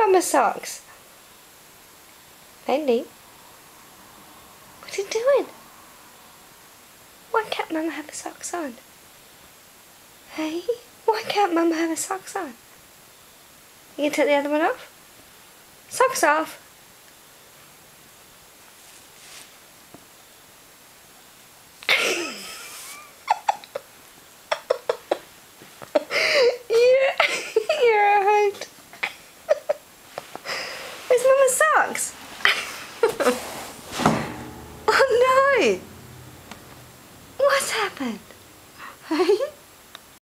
Mama's socks. Fendi. What's he doing? Why can't Mama have her socks on? Hey? Why can't Mama have her socks on? You can take the other one off? Socks off.